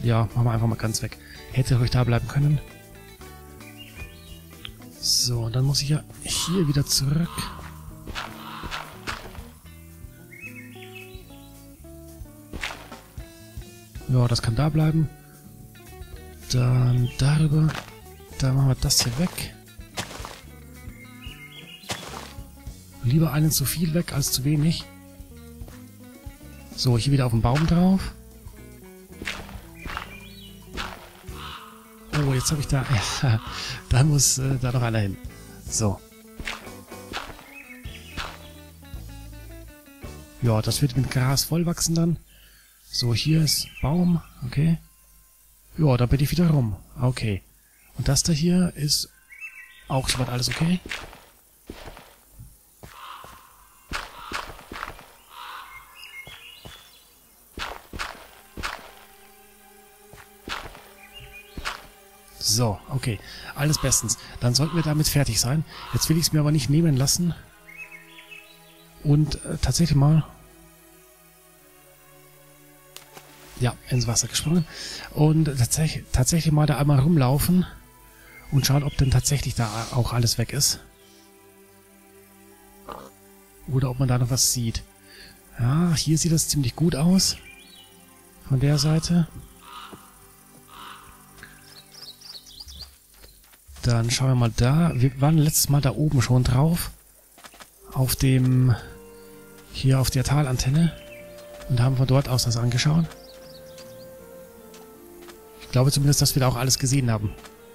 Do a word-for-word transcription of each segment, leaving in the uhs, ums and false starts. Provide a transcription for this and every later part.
Ja, machen wir einfach mal ganz weg. Hätte ruhig da bleiben können. So, dann muss ich ja hier wieder zurück. Ja, das kann da bleiben. Dann darüber. Dann machen wir das hier weg. Lieber einen zu viel weg als zu wenig. So, hier wieder auf den Baum drauf. Oh, jetzt habe ich da... Ja, da muss äh, da noch einer hin. So. Ja, das wird mit Gras vollwachsen dann. So, hier ist Baum. Okay. Ja, da bin ich wieder rum. Okay. Und das da hier ist auch soweit alles okay. So, okay. Alles bestens. Dann sollten wir damit fertig sein. Jetzt will ich es mir aber nicht nehmen lassen. Und äh, tatsächlich mal... Ja, ins Wasser gesprungen. Und tatsächlich, tatsächlich mal da einmal rumlaufen und schauen, ob denn tatsächlich da auch alles weg ist. Oder ob man da noch was sieht. Ja, hier sieht das ziemlich gut aus. Von der Seite. Dann schauen wir mal da. Wir waren letztes Mal da oben schon drauf. Auf dem... Hier auf der Talantenne. Und haben von dort aus das angeschaut. Ich glaube zumindest, dass wir da auch alles gesehen haben.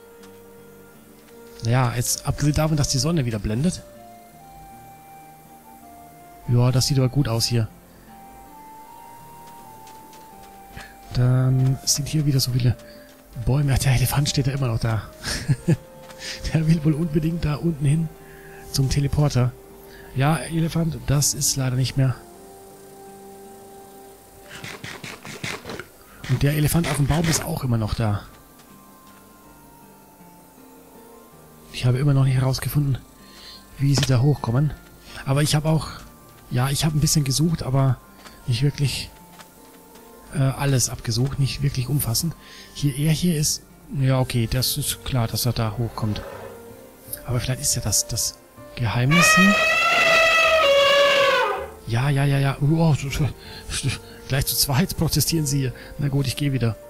Naja, jetzt abgesehen davon, dass die Sonne wieder blendet. Ja, das sieht aber gut aus hier. Dann sind hier wieder so viele Bäume. Ach, der Elefant steht ja immer noch da. Der will wohl unbedingt da unten hin zum Teleporter. Ja, Elefant, das ist leider nicht mehr. Und der Elefant auf dem Baum ist auch immer noch da. Ich habe immer noch nicht herausgefunden, wie sie da hochkommen. Aber ich habe auch... Ja, ich habe ein bisschen gesucht, aber nicht wirklich äh, alles abgesucht. Nicht wirklich umfassend. Hier, er hier ist... Ja, okay, das ist klar, dass er da hochkommt. Aber vielleicht ist ja das, das Geheimnis hier. Ja, ja, ja, ja. Oh, gleich zu zweit protestieren sie hier. Na gut, ich gehe wieder.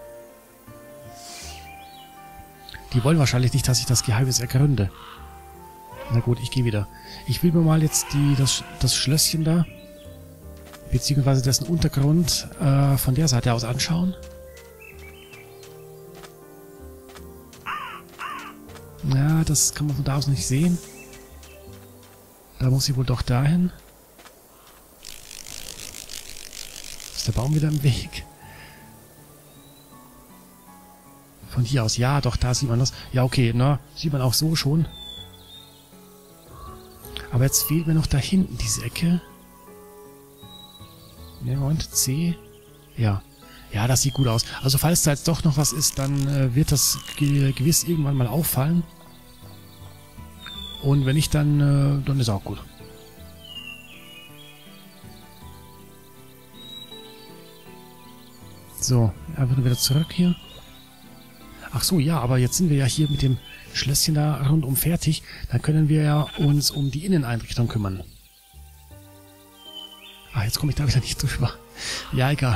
Die wollen wahrscheinlich nicht, dass ich das Geheimnis ergründe. Na gut, ich gehe wieder. Ich will mir mal jetzt die, das, das Schlösschen da, beziehungsweise dessen Untergrund äh, von der Seite aus anschauen. Ja, das kann man von da aus nicht sehen. Da muss ich wohl doch dahin. Ist der Baum wieder im Weg? Von hier aus, ja, doch, da sieht man das. Ja, okay, na, sieht man auch so schon. Aber jetzt fehlt mir noch da hinten diese Ecke. Ne, Moment, C. Ja. Ja, das sieht gut aus. Also falls da jetzt doch noch was ist, dann äh, wird das ge gewiss irgendwann mal auffallen. Und wenn nicht, dann, äh, dann ist auch gut. So, einfach nur wieder zurück hier. Ach so, ja, aber jetzt sind wir ja hier mit dem Schlösschen da rundum fertig. Dann können wir ja uns um die Inneneinrichtung kümmern. Ah, jetzt komme ich da wieder nicht drüber. Ja, egal.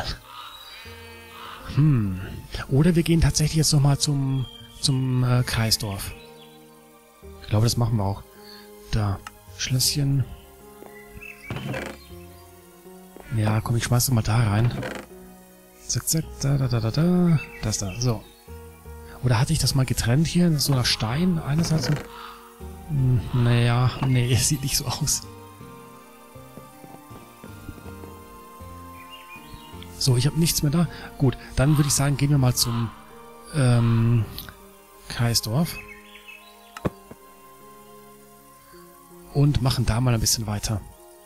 Hm. Oder wir gehen tatsächlich jetzt nochmal zum, zum äh, Kreisdorf. Ich glaube, das machen wir auch. Da. Schlösschen. Ja, komm, ich schmeiß mal da rein. Zack, zack, da, da, da, da, da. Das da, so. Oder hatte ich das mal getrennt hier? So nach Stein einerseits und... Hm, naja, nee, sieht nicht so aus. So, ich habe nichts mehr da. Gut, dann würde ich sagen, gehen wir mal zum ähm, Kreisdorf. Und machen da mal ein bisschen weiter.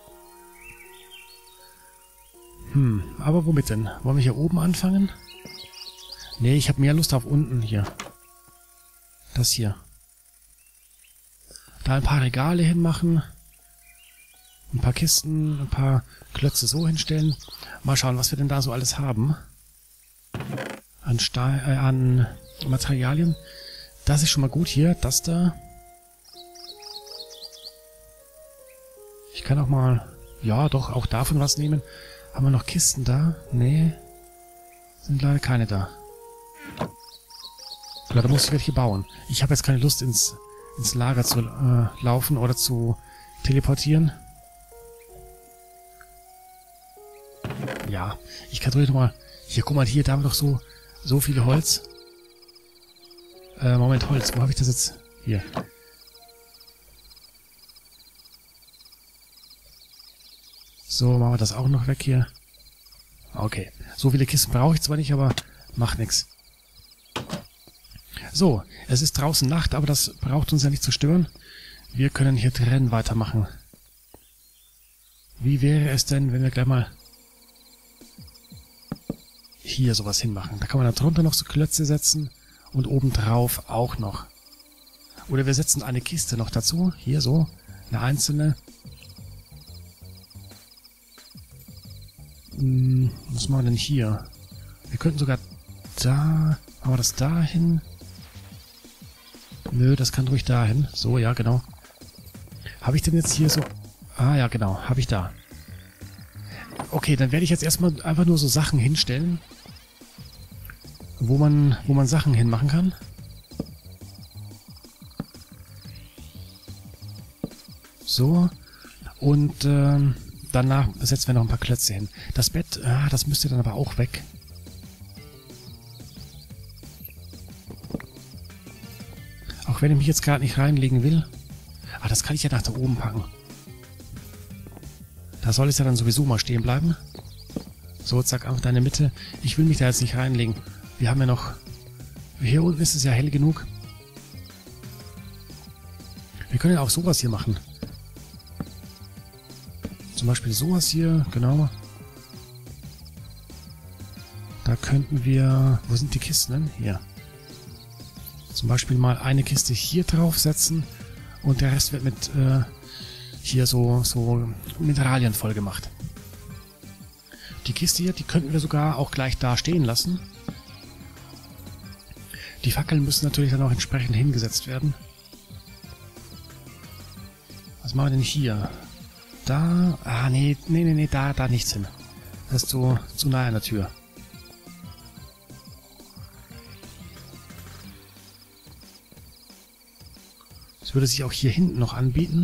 Hm, aber womit denn? Wollen wir hier oben anfangen? Nee, ich habe mehr Lust auf unten hier. Das hier. Da ein paar Regale hinmachen. Ein paar Kisten, ein paar Klötze so hinstellen. Mal schauen, was wir denn da so alles haben. an, Stahl, äh, an Materialien. Das ist schon mal gut hier. Das da. Ich kann auch mal... Ja, doch, auch davon was nehmen. Haben wir noch Kisten da? Nee. Sind leider keine da. Ja, da muss ich welche bauen. Ich habe jetzt keine Lust, ins, ins Lager zu äh, laufen oder zu teleportieren. Ja, ich kann doch mal... Hier, guck mal, hier, da haben wir doch so, so viel Holz. Äh, Moment, Holz. Wo habe ich das jetzt? Hier. So, machen wir das auch noch weg hier. Okay. So viele Kisten brauche ich zwar nicht, aber macht nichts. So, es ist draußen Nacht, aber das braucht uns ja nicht zu stören. Wir können hier drin weitermachen. Wie wäre es denn, wenn wir gleich mal hier sowas hinmachen? Da kann man dann drunter noch so Klötze setzen und obendrauf auch noch. Oder wir setzen eine Kiste noch dazu. Hier so, eine einzelne. Hm, was machen wir denn hier? Wir könnten sogar da... Machen wir das da hin? Nö, das kann ruhig dahin. So, ja, genau. Habe ich denn jetzt hier so... Ah, ja, genau. Habe ich da. Okay, dann werde ich jetzt erstmal einfach nur so Sachen hinstellen, wo man, wo man Sachen hinmachen kann. So. Und ähm, danach setzen wir noch ein paar Klötze hin. Das Bett, ah, das müsste dann aber auch weg. Auch wenn ich mich jetzt gerade nicht reinlegen will. Ah, das kann ich ja nach da oben packen. Da soll es ja dann sowieso mal stehen bleiben. So, zack, einfach da in der Mitte. Ich will mich da jetzt nicht reinlegen. Wir haben ja noch... Hier unten ist es ja hell genug. Wir können ja auch sowas hier machen. Zum Beispiel sowas hier, genau. Da könnten wir... Wo sind die Kisten denn? Hier. Zum Beispiel mal eine Kiste hier draufsetzen und der Rest wird mit äh, hier so, so Mineralien voll gemacht. Die Kiste hier, die könnten wir sogar auch gleich da stehen lassen. Die Fackeln müssen natürlich dann auch entsprechend hingesetzt werden. Was machen wir denn hier? Da... Ah, nee, nee, nee, nee, da, da nichts hin. Das ist zu, zu nah an der Tür. Das würde sich auch hier hinten noch anbieten.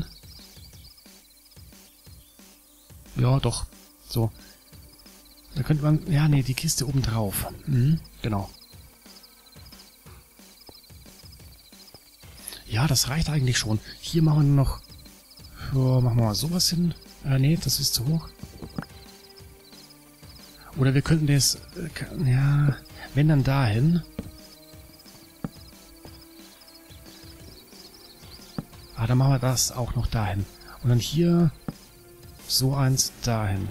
Ja, doch. So. Da könnte man... Ja, nee, die Kiste oben drauf. Mhm, genau. Ja, das reicht eigentlich schon. Hier machen wir noch... Ja, machen wir mal sowas hin. Äh, nee, das ist zu hoch. Oder wir könnten das... Äh, ja, wenn dann dahin... Ah, dann machen wir das auch noch dahin. Und dann hier so eins dahin.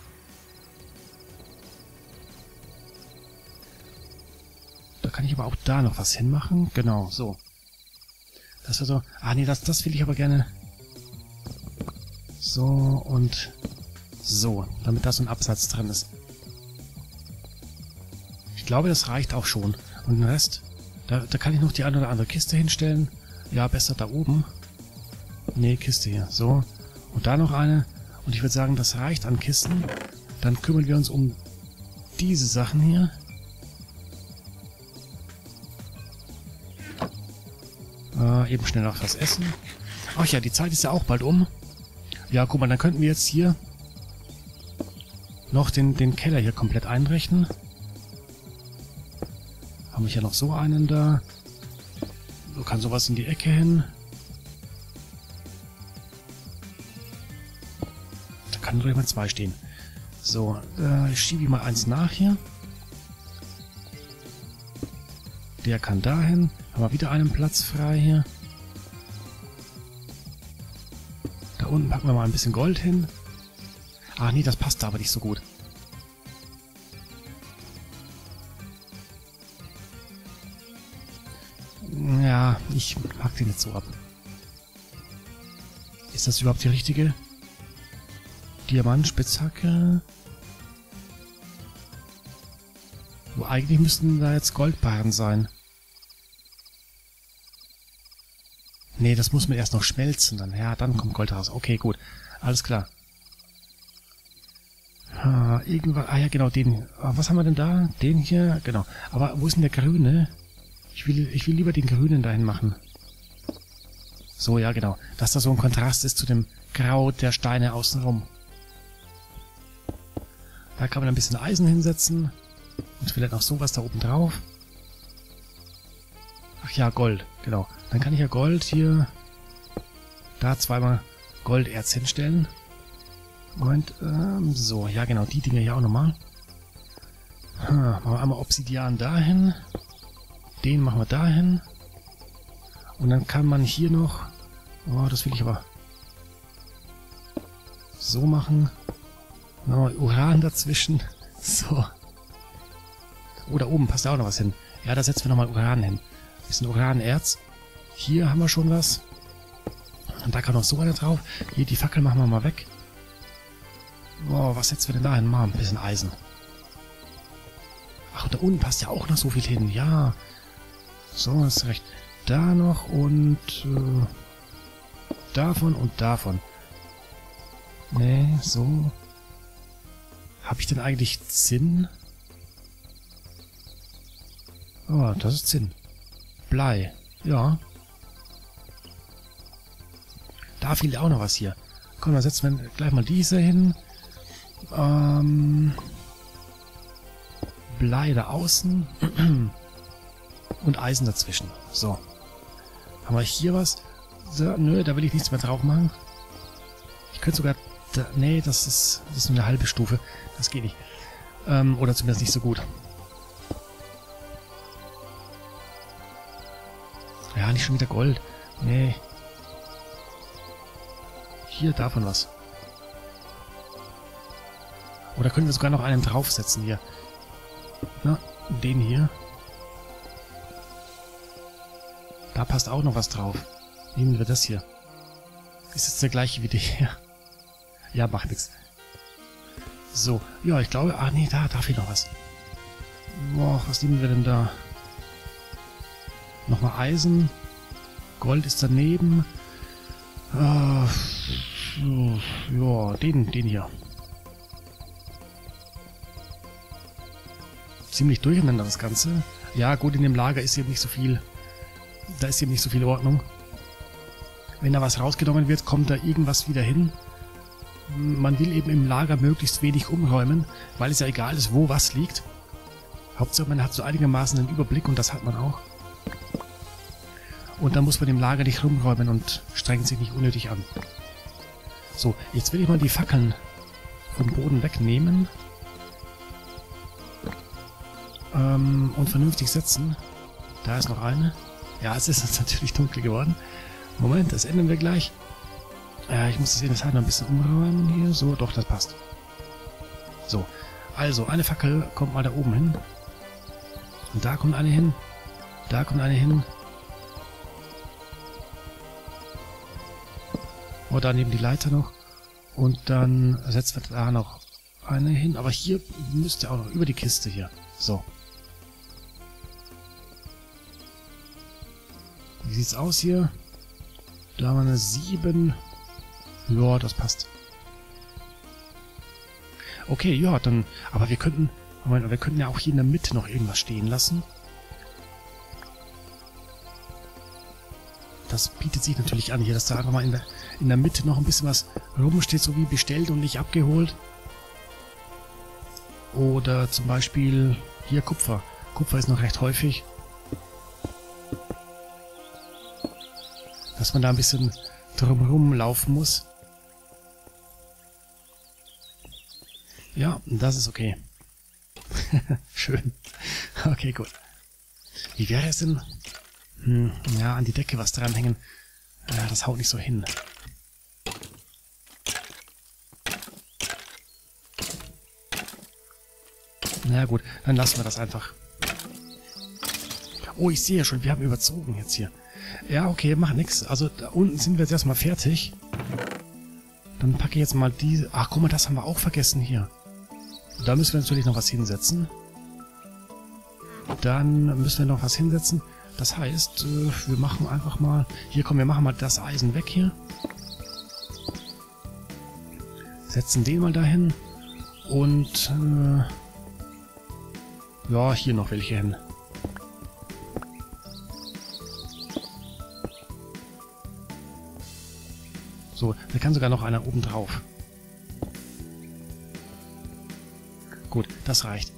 Da kann ich aber auch da noch was hinmachen. Genau, so. Das war so... Ah, nee, das, das will ich aber gerne... So und so, damit da so ein Absatz drin ist. Ich glaube, das reicht auch schon. Und den Rest, da, da kann ich noch die eine oder andere Kiste hinstellen. Ja, besser da oben. Nee, Kiste hier. So. Und da noch eine. Und ich würde sagen, das reicht an Kisten. Dann kümmern wir uns um diese Sachen hier. Äh, eben schnell noch was essen. Ach ja, die Zeit ist ja auch bald um. Ja, guck mal, dann könnten wir jetzt hier noch den, den Keller hier komplett einrechnen. Habe ich ja noch so einen da. So kann sowas in die Ecke hin. Da kann doch mal zwei stehen. So, äh, ich schiebe mal eins nach hier. Der kann dahin. Haben wir wieder einen Platz frei hier. Da unten packen wir mal ein bisschen Gold hin. Ah, nee, das passt da aber nicht so gut. Ja, ich pack den jetzt so ab. Ist das überhaupt die richtige? Diamant, Spitzhacke. So, eigentlich müssten da jetzt Goldbarren sein. Nee, das muss man erst noch schmelzen dann. Ja, dann kommt Gold raus. Okay, gut. Alles klar. Ah, irgendwas. Ah ja, genau, den. Ah, was haben wir denn da? Den hier? Genau. Aber wo ist denn der grüne? Ich will, ich will lieber den grünen dahin machen. So, ja, genau. Dass da so ein Kontrast ist zu dem Grau der Steine außenrum. Da kann man ein bisschen Eisen hinsetzen. Und vielleicht noch sowas da oben drauf. Ach ja, Gold. Genau. Dann kann ich ja Gold hier... Da zweimal Golderz hinstellen. Moment. Ähm, so, ja genau. Die Dinger hier auch nochmal. Hm, machen wir einmal Obsidian dahin. Den machen wir dahin. Und dann kann man hier noch... Oh, das will ich aber... So machen. Nochmal Uran dazwischen. So. Oh, da oben passt ja auch noch was hin. Ja, da setzen wir nochmal Uran hin. Ein bisschen Uranerz. Hier haben wir schon was. Und da kann noch so einer drauf. Hier, die Fackel machen wir mal weg. Boah, was setzen wir denn da hin? Mal ein bisschen Eisen. Ach, und da unten passt ja auch noch so viel hin. Ja. So, hast recht. Da noch und äh, davon und davon. Nee, so. Habe ich denn eigentlich Zinn? Oh, das ist Zinn. Blei. Ja. Da fehlt auch noch was hier. Komm, dann setzen wir gleich mal diese hin. Ähm, Blei da außen. Und Eisen dazwischen. So. Haben wir hier was? So, nö, da will ich nichts mehr drauf machen. Ich könnte sogar... Da, nee, das ist, das ist nur eine halbe Stufe. Das geht nicht. Ähm, oder zumindest nicht so gut. Ja, nicht schon wieder Gold. Nee. Hier, davon was. Oder können wir sogar noch einen draufsetzen hier. Na, den hier. Da passt auch noch was drauf. Nehmen wir das hier. Ist jetzt der gleiche wie der hier. Ja, macht nichts. So, ja, ich glaube... Ah, nee, da, da fehlt noch was. Boah, was nehmen wir denn da? Nochmal Eisen. Gold ist daneben. Äh, ja, den, den hier. Ziemlich durcheinander das Ganze. Ja, gut, in dem Lager ist eben nicht so viel... Da ist eben nicht so viel Ordnung. Wenn da was rausgenommen wird, kommt da irgendwas wieder hin. Man will eben im Lager möglichst wenig umräumen, weil es ja egal ist, wo was liegt. Hauptsache, man hat so einigermaßen einen Überblick und das hat man auch. Und dann muss man im Lager nicht rumräumen und strengt sich nicht unnötig an. So, jetzt will ich mal die Fackeln vom Boden wegnehmen. Ähm, und vernünftig setzen. Da ist noch eine. Ja, es ist jetzt natürlich dunkel geworden. Moment, das ändern wir gleich. Ja, ich muss das in der Zeit noch ein bisschen umräumen hier. So, doch, das passt. So, also, eine Fackel kommt mal da oben hin. Und da kommt eine hin. Da kommt eine hin. Oh, da neben die Leiter noch. Und dann setzen wir da noch eine hin. Aber hier müsste auch noch über die Kiste hier. So. Wie sieht's aus hier? Da haben wir eine sieben. Ja, das passt. Okay, ja, dann... Aber wir könnten... Moment, wir könnten ja auch hier in der Mitte noch irgendwas stehen lassen. Das bietet sich natürlich an hier, dass da einfach mal in der, in der Mitte noch ein bisschen was rumsteht, so wie bestellt und nicht abgeholt. Oder zum Beispiel hier Kupfer. Kupfer ist noch recht häufig. Dass man da ein bisschen drumherum laufen muss. Ja, das ist okay. Schön. Okay, gut. Wie wäre es denn? Hm, ja, an die Decke was dranhängen. Ja, das haut nicht so hin. Na gut, dann lassen wir das einfach. Oh, ich sehe ja schon, wir haben überzogen jetzt hier. Ja, okay, macht nichts. Also da unten sind wir jetzt erstmal fertig. Dann packe ich jetzt mal diese... Ach, guck mal, das haben wir auch vergessen hier. Da müssen wir natürlich noch was hinsetzen. dann müssen wir noch was hinsetzen. Das heißt, äh, wir machen einfach mal... Hier, komm, wir machen mal das Eisen weg hier. Setzen den mal dahin. Und... Äh, ja, hier noch welche hin. So, da kann sogar noch einer oben drauf. Gut, das reicht.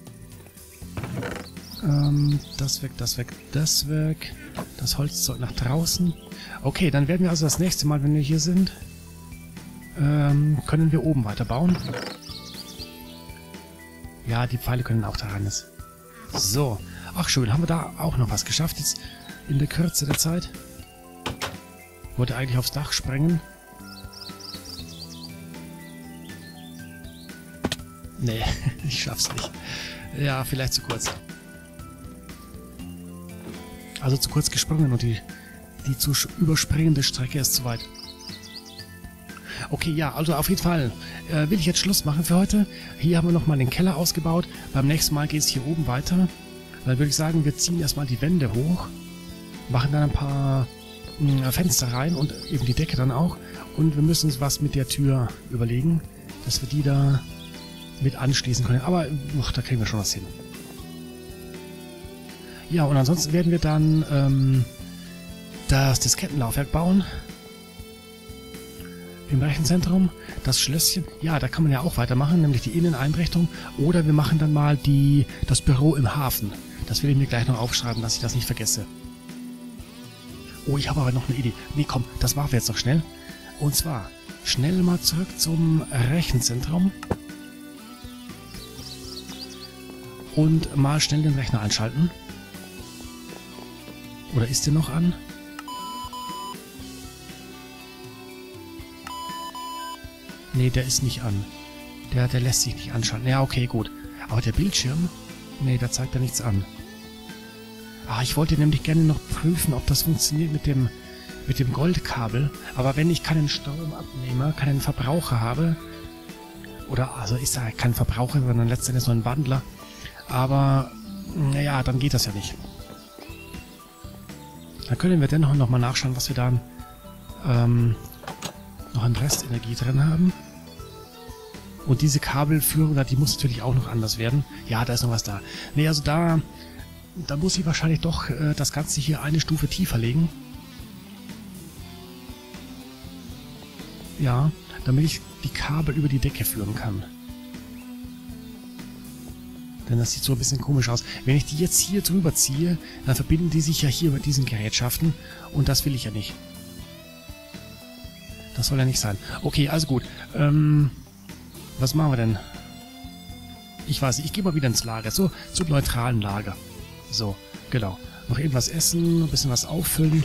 Ähm, das weg, das weg, das weg. Das Holzzeug nach draußen. Okay, dann werden wir also das nächste Mal, wenn wir hier sind, ähm, können wir oben weiterbauen. Ja, die Pfeile können auch da rein. So. Ach schön, haben wir da auch noch was geschafft jetzt in der Kürze der Zeit. Wollte eigentlich aufs Dach sprengen. Nee, ich schaff's nicht. Ja, vielleicht zu kurz. Also zu kurz gesprungen und die, die zu überspringende Strecke ist zu weit. Okay, ja, also auf jeden Fall äh, will ich jetzt Schluss machen für heute. Hier haben wir nochmal den Keller ausgebaut. Beim nächsten Mal geht es hier oben weiter. Dann würde ich sagen, wir ziehen erstmal die Wände hoch, machen dann ein paar mh, Fenster rein und eben die Decke dann auch. Und wir müssen uns was mit der Tür überlegen, dass wir die da mit anschließen können. Aber ach, da kriegen wir schon was hin. Ja, und ansonsten werden wir dann ähm, das Diskettenlaufwerk bauen. Im Rechenzentrum. Das Schlösschen. Ja, da kann man ja auch weitermachen, nämlich die Inneneinrichtung. Oder wir machen dann mal die, das Büro im Hafen. Das will ich mir gleich noch aufschreiben, dass ich das nicht vergesse. Oh, ich habe aber noch eine Idee. Nee, komm, das machen wir jetzt noch schnell. Und zwar schnell mal zurück zum Rechenzentrum. Und mal schnell den Rechner einschalten. Oder ist der noch an? Nee, der ist nicht an. Der, der lässt sich nicht anschalten. Ja, okay, gut. Aber der Bildschirm? Nee, da zeigt er nichts an. Ah, ich wollte nämlich gerne noch prüfen, ob das funktioniert mit dem, mit dem Goldkabel. Aber wenn ich keinen Stromabnehmer, keinen Verbraucher habe, oder, also ist er kein Verbraucher, sondern letztendlich nur ein Wandler, aber, naja, dann geht das ja nicht. Dann können wir dennoch nochmal nachschauen, was wir da ähm, noch an Restenergie drin haben. Und diese Kabelführung, die muss natürlich auch noch anders werden. Ja, da ist noch was da. Nee, also da, da muss ich wahrscheinlich doch äh, das Ganze hier eine Stufe tiefer legen. Ja, damit ich die Kabel über die Decke führen kann. Denn das sieht so ein bisschen komisch aus. Wenn ich die jetzt hier drüber ziehe, dann verbinden die sich ja hier mit diesen Gerätschaften. Und das will ich ja nicht. Das soll ja nicht sein. Okay, also gut. Ähm, was machen wir denn? Ich weiß nicht, ich gehe mal wieder ins Lager. So, zum neutralen Lager. So, genau. Noch irgendwas essen, ein bisschen was auffüllen.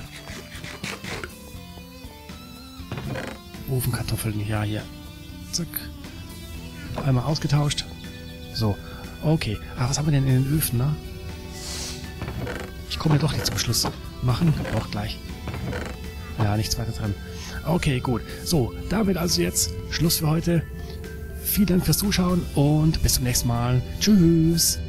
Ofenkartoffeln, ja, hier. Zack. Einmal ausgetauscht. So. Okay, ah, was haben wir denn in den Öfen, ne? Ich komme ja doch nicht zum Schluss. Machen? Doch, gleich. Ja, nichts weiter dran. Okay, gut. So, damit also jetzt Schluss für heute. Vielen Dank fürs Zuschauen und bis zum nächsten Mal. Tschüss!